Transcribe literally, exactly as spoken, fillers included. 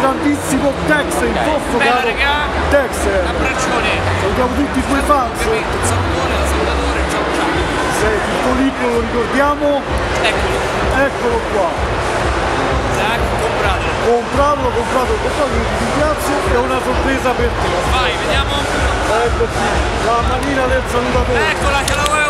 grandissimo Tex, il vostro Bella, caro raga. Tex. Abbraccione. Salutiamo tutti i tuoi fans. Ovviamente, un salutone, un salutatore, ciao ciao. Senti, il tuo libro lo ricordiamo? Eccolo. Eccolo qua. Zac, compratelo. Compratelo, compratelo, compratelo, io ti ringrazio, è una sorpresa per te. Vai, vediamo. Ecco qui, la manina del salutatore. Eccola, ce la vuoi